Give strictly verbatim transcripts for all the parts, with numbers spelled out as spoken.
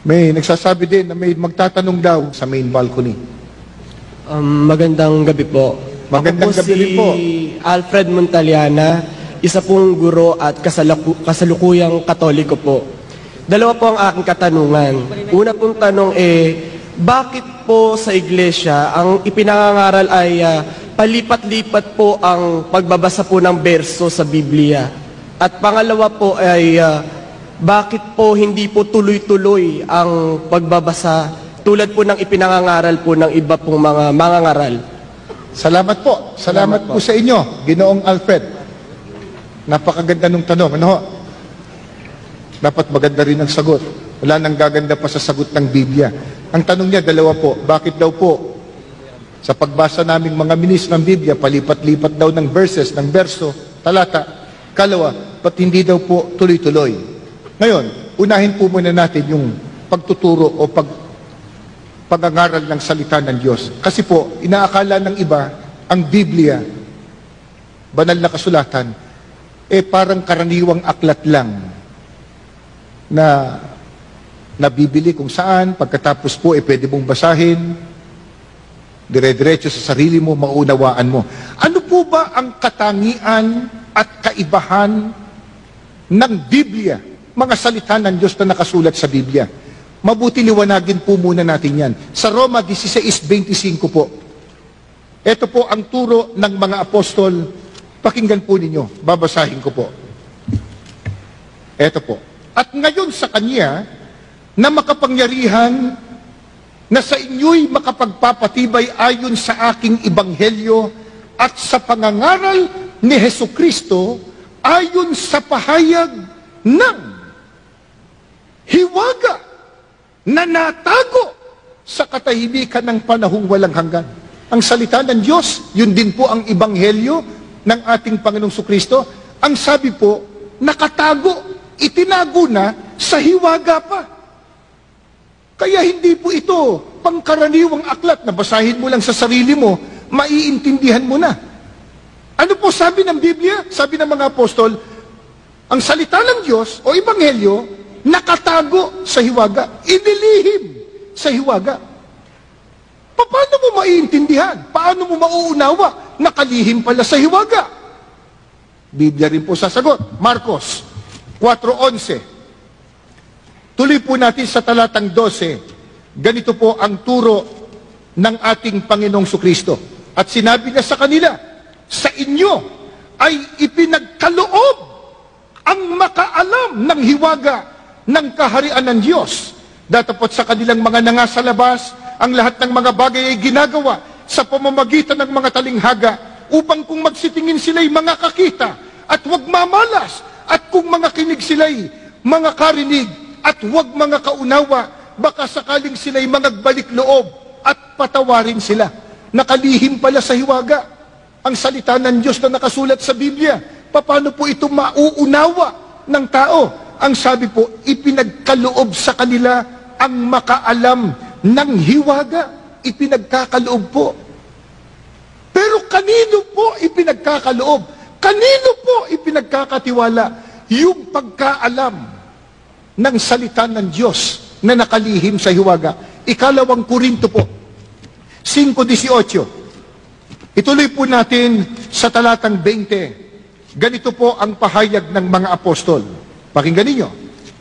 May nagsasabi din na may magtatanong daw sa main balcony. Um, magandang gabi po. Magandang Ako po gabi rin po. si Alfred Montaliana, isa pong guro at kasalaku- kasalukuyang Katoliko po. Dalawa po ang aking katanungan. Una pong tanong eh, bakit po sa iglesia ang ipinangangaral ay uh, palipat-lipat po ang pagbabasa po ng berso sa Biblia? At pangalawa po ay uh, bakit po hindi po tuloy-tuloy ang pagbabasa tulad po ng ipinangangaral po ng iba pong mga mangangaral? Salamat po. Salamat, Salamat po. po. sa inyo, Ginoong Alfred. Napakaganda ng tanong. Ano ho? Dapat maganda rin ang sagot. Wala nang gaganda pa sa sagot ng Biblia. Ang tanong niya, dalawa po. Bakit daw po sa pagbasa naming mga minis ng Biblia, palipat-lipat daw ng verses, ng verso, talata, kalawa, ba't hindi daw po tuloy-tuloy? Ngayon, unahin po muna natin yung pagtuturo o pag, pag-angaral ng salita ng Diyos. Kasi po, inaakala ng iba, ang Biblia, banal na kasulatan, eh parang karaniwang aklat lang na nabibili kung saan, pagkatapos po, eh pwede mong basahin, dire-diretso sa sarili mo, maunawaan mo. Ano po ba ang katangian at kaibahan ng Biblia, mga salita ng Diyos na nakasulat sa Biblia? Mabuti liwanagin po muna natin yan. Sa Roma sixteen twenty-five po, ito po ang turo ng mga apostol. Pakinggan po ninyo, babasahin ko po. Ito po. At ngayon sa Kanya, na makapangyarihan, na sa inyo'y makapagpapatibay ayon sa aking ebanghelyo at sa pangangaral ni Hesukristo ayon sa pahayag ng hiwaga na natago sa katahimikan ng panahong walang hanggan. Ang salita ng Diyos, yun din po ang ebanghelyo ng ating Panginoong Sukristo. Ang sabi po, nakatago, itinago na sa hiwaga pa. Kaya hindi po ito pangkaraniwang aklat na basahin mo lang sa sarili mo, maiintindihan mo na. Ano po sabi ng Biblia? Sabi ng mga apostol, ang salita ng Diyos o ebanghelyo, nakatago sa hiwaga, inilihim sa hiwaga. Paano mo maiintindihan? Paano mo mauunawa? Nakalihim pala sa hiwaga. Biblia rin po sasagot. Marcos four eleven. Tuloy po natin sa talatang twelve. Ganito po ang turo ng ating Panginoong Sukristo. At sinabi niya sa kanila, sa inyo ay ipinagkaloob ang makaalam ng hiwaga ng kaharian ng Diyos. Datapot sa kanilang mga nanga sa labas, ang lahat ng mga bagay ay ginagawa sa pamamagitan ng mga talinghaga upang kung magsitingin sila'y mga kakita at huwag mamalas, at kung mga kinig sila'y mga karinig at huwag mga kaunawa, baka sakaling sila'y mangagbalik loob at patawarin sila. Nakalihim pala sa hiwaga ang salita ng Diyos na nakasulat sa Biblia. Paano po ito mauunawa ng tao? Ang sabi po, ipinagkaloob sa kanila ang makaalam ng hiwaga. Ipinagkakaloob po. Pero kanino po ipinagkakaloob? Kanino po ipinagkakatiwala yung pagkaalam ng salita ng Diyos na nakalihim sa hiwaga? Ikalawang Korinto po, five eighteen. Ituloy po natin sa talatang twenty. Ganito po ang pahayag ng mga apostol. Pakinggan ninyo.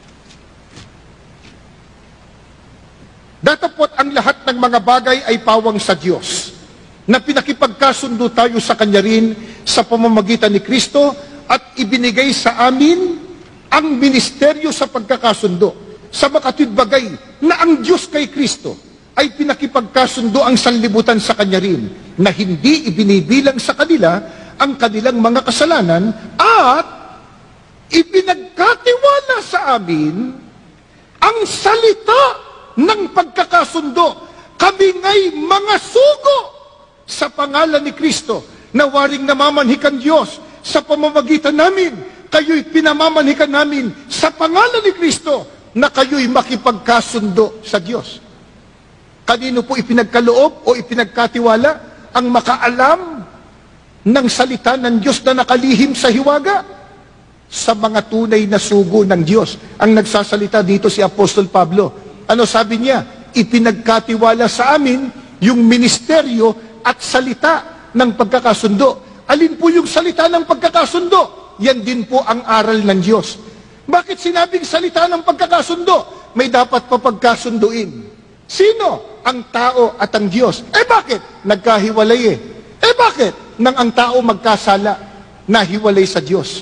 Datapot ang lahat ng mga bagay ay pawang sa Diyos, na pinakipagkasundo tayo sa Kanya rin sa pamamagitan ni Kristo at ibinigay sa amin ang ministeryo sa pagkakasundo, sa makatwid bagay na ang Diyos kay Kristo ay pinakipagkasundo ang sanlibutan sa Kanya rin, na hindi ibinibilang sa kanila ang kanilang mga kasalanan at ipinagkatiwala sa amin ang salita ng pagkakasundo. Kami nga'y mga sugo sa pangalan ni Kristo, na waring namamanhikan Diyos sa pamamagitan namin. Kayo'y pinamamanhikan namin sa pangalan ni Kristo, na kayo'y makipagkasundo sa Diyos. Kanino po ipinagkaloob o ipinagkatiwala ang makaalam ng salita ng Diyos na nakalihim sa hiwaga? Sa mga tunay na sugo ng Diyos. Ang nagsasalita dito si Apostol Pablo. Ano sabi niya? Ipinagkatiwala sa amin yung ministeryo at salita ng pagkakasundo. Alin po yung salita ng pagkakasundo? Yan din po ang aral ng Diyos. Bakit sinabing salita ng pagkakasundo? May dapat pa pagkasunduin. Sino? Ang tao at ang Diyos. Eh bakit? Nagkahiwalay eh. Eh bakit? Nang ang tao magkasala, nahiwalay sa Diyos.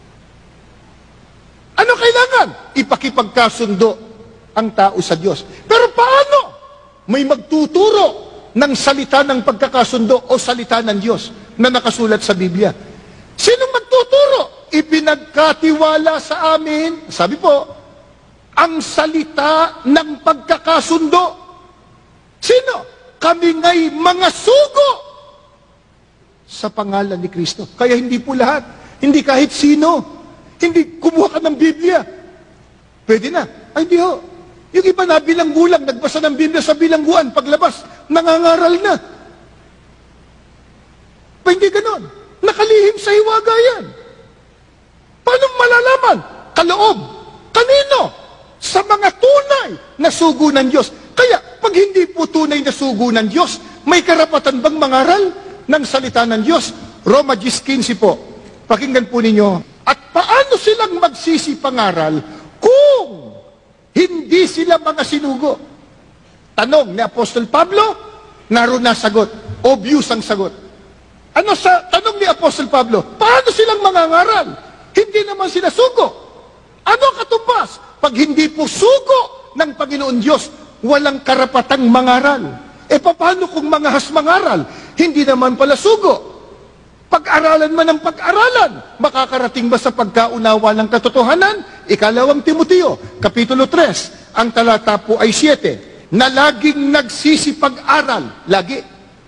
Ano kailangan? Ipakipagkasundo ang tao sa Diyos. Pero paano? May magtuturo ng salita ng pagkakasundo o salita ng Diyos na nakasulat sa Biblia. Sinong magtuturo? Ipinagkatiwala sa amin, sabi po, ang salita ng pagkakasundo. Sino? Kami nga'y mga sugo sa pangalan ni Kristo. Kaya hindi po lahat. Hindi kahit sino. Hindi kumuha ka ng Biblia. Pwede na. Ay, hindi ho. Yung iba na bilanggulang, nagbasa ng Biblia sa bilangguan, paglabas, nangangaral na. Pa hindi ganon. Nakalihim sa hiwaga yan. Paano malalaman? Kaloob. Kanino? Sa mga tunay na sugo ng Diyos. Kaya, pag hindi po tunay na sugo ng Diyos, may karapatan bang mangaral ng salita ng Diyos? Roma ten fifteen po. Pakinggan po ninyo. At paano silang magsisipangaral kung hindi sila mga sinugo? Tanong ni Apostol Pablo, naroon na sagot. Obvious ang sagot. Ano sa tanong ni Apostol Pablo? Paano silang mangangaral? Hindi naman sila sugo. Ano katumbas? Pag hindi po sugo ng Panginoon Diyos, walang karapatang mangaral. E paano kung mangahas mangaral? Hindi naman pala sugo. Pag-aralan man ang pag-aralan, makakarating ba sa pagkaunawa ng katotohanan? Ikalawang Timoteo, Kapitulo tres, ang talata po ay siyete, na laging nagsisipag-aral, lagi.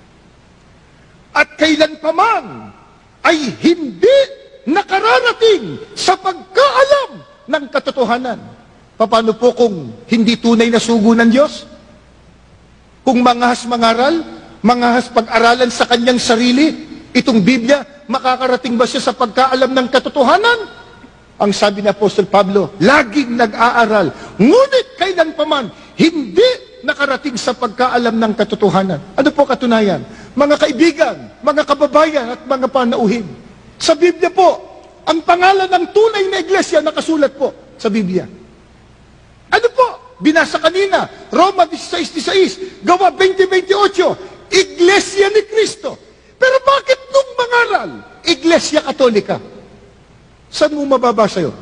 At kailan pa man ay hindi nakararating sa pagkaalam ng katotohanan. Paano po kung hindi tunay na sugo ng Diyos? Kung mangahas mangaral, mangahas pag-aralan sa kanyang sarili, itong Biblia, makakarating ba siya sa pagkaalam ng katotohanan? Ang sabi ni Apostol Pablo, laging nag-aaral, ngunit kailan pa man, hindi nakarating sa pagkaalam ng katotohanan. Ano po katunayan? Mga kaibigan, mga kababayan at mga panauhin. Sa Biblia po, ang pangalan ng tunay na iglesia nakasulat po sa Biblia. Ano po? Binasa kanina, Roma sixteen sixteen, Gawa twenty twenty-eight, Iglesia ni Cristo. Pero bakit nung mangaral, Iglesia Katolika? Saan mo mababasa yun?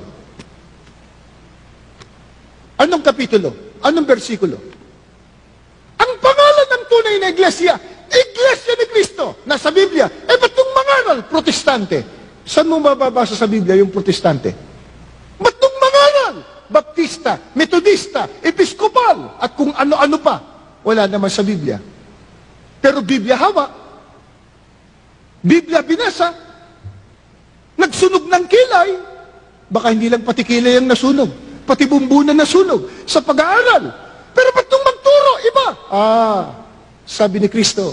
Anong kapitulo? Anong bersikulo? Ang pangalan ng tunay na iglesia, Iglesia ni Cristo, nasa Biblia. Eh, ba't nung mangaral, Protestante? Saan mo mababasa sa Biblia yung Protestante? Ba't nung mangaral, Baptista, Metodista, Episkopal, at kung ano-ano pa? Wala naman sa Biblia. Pero Biblia hawak. Biblia binasa, nagsunog ng kilay, baka hindi lang pati kilay ang nasunog, pati bumbunan nasunog sa pag-aaral. Pero ba't nung magturo, iba? Ah, sabi ni Kristo,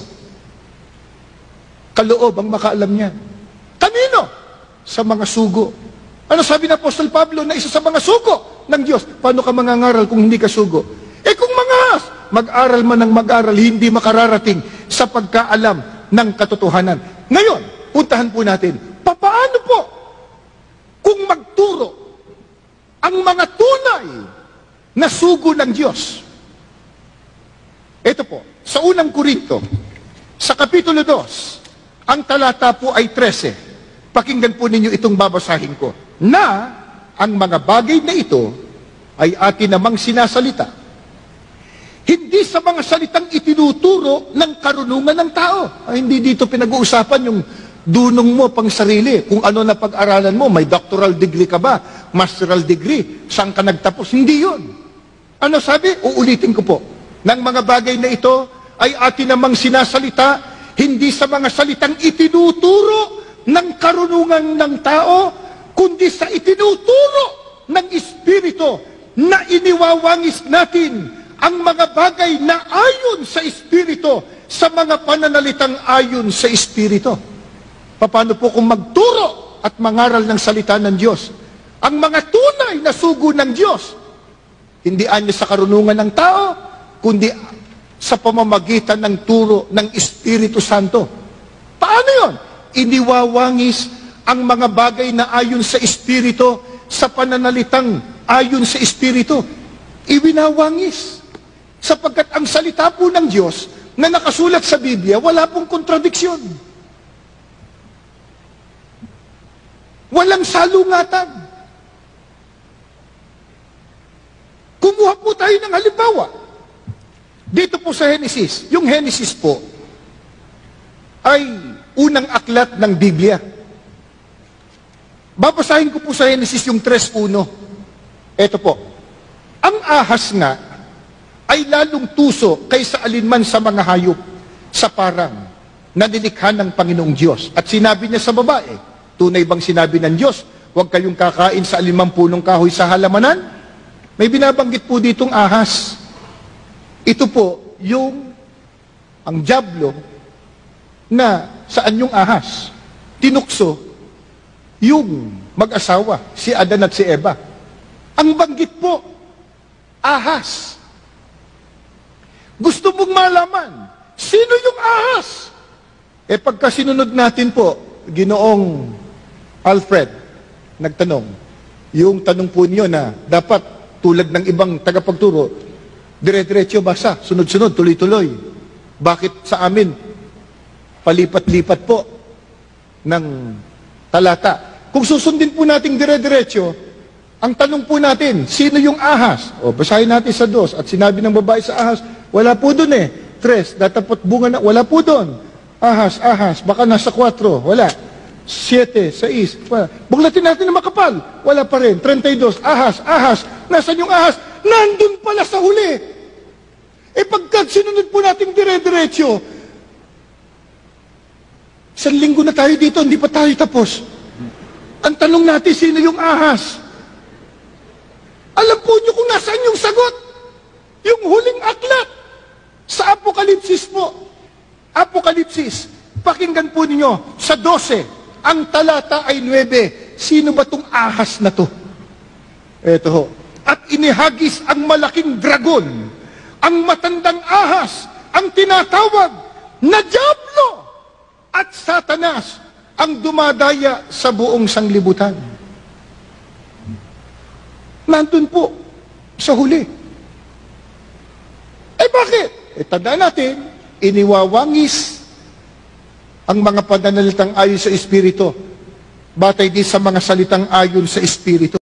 kaloob ang makaalam niya. Kanino? Sa mga sugo. Ano sabi ng Apostol Pablo na isa sa mga sugo ng Diyos? Paano ka mangangaral kung hindi ka sugo? Eh kung mangahas, mag-aral man ng mag-aral, hindi makararating sa pagkaalam ng katotohanan. Ngayon, puntahan po natin, papaano po kung magturo ang mga tunay na sugo ng Diyos? Ito po, sa unang Korinto, sa Kapitulo two, ang talata po ay thirteen. Pakinggan po ninyo itong babasahin ko. Na ang mga bagay na ito ay atin namang sinasalita. Hindi sa mga salitang itinuturo ng karunungan ng tao. Ay, hindi dito pinag-uusapan yung dunong mo pang sarili. Kung ano na pag-aralan mo, may doctoral degree ka ba? Masteral degree? Saan ka nagtapos? Hindi yun. Ano sabi? Uulitin ko po. Ng mga bagay na ito ay atin namang sinasalita, hindi sa mga salitang itinuturo ng karunungan ng tao, kundi sa itinuturo ng Espiritu na iniwawangis natin ang mga bagay na ayon sa Espiritu, sa mga pananalitang ayon sa Espiritu. Paano po kung magturo at mangaral ng salita ng Diyos? Ang mga tunay na sugo ng Diyos, Hindi anya sa karunungan ng tao, kundi sa pamamagitan ng turo ng Espiritu Santo. Paano yon? Iniwawangis ang mga bagay na ayon sa Espiritu sa pananalitang ayon sa Espiritu. Iwinawangis. Sapagkat ang salita po ng Diyos na nakasulat sa Biblia, wala pong kontradiksyon. Walang salungatan. Kumuha po tayo ng halimbawa. Dito po sa Genesis, yung Genesis po ay unang aklat ng Biblia. Babasahin ko po sa Genesis yung three one. Ito po. Ang ahas nga ay lalong tuso kaysa alinman sa mga hayop sa parang na nilikha ng Panginoong Diyos. At sinabi niya sa babae, tunay bang sinabi ng Diyos, huwag kayong kakain sa alinmang punong kahoy sa halamanan? May binabanggit po ditong ahas. Ito po yung ang dyablo na saan yung ahas? Tinukso yung mag-asawa, si Adan at si Eva. Ang banggit po, ahas. Gusto mong malaman, sino yung ahas? Eh pagka sinunod natin po, Ginoong Alfred, nagtanong, yung tanong po niyo na dapat tulad ng ibang tagapagturo, dire-diretso basa, sunod-sunod, tuloy-tuloy. Bakit sa amin, palipat-lipat po ng talata? Kung susundin po natin dire-diretso, ang tanong po natin, sino yung ahas? O, basahin natin sa dos. At sinabi ng babae sa ahas, wala po dun eh. Tres, datapot bunga na, wala po dun. Ahas, ahas, baka nasa kwatro, wala. Siete, sais, wala. Buglatin natin na makapal, wala pa rin. Trentaydos, ahas, ahas, nasan yung ahas? Nandun pala sa huli. Eh pagkat sinunod po natin dire-diretso, isang linggo na tayo dito, hindi pa tayo tapos. Ang tanong natin, sino yung ahas? Alam po nyo kung nasaan yung sagot? Yung huling aklat sa Apokalipsis po. Apokalipsis, pakinggan po ninyo, sa twelve, ang talata ay nine. Sino ba tong ahas na to? Eto ho. At inihagis ang malaking dragon, ang matandang ahas, ang tinatawag na Diablo at Satanas, ang dumadaya sa buong sanglibutan. Nandun po sa huli. Eh bakit? Eh tandaan natin, iniwawangis ang mga pananalitang ayon sa Espiritu, batay din sa mga salitang ayon sa Espiritu.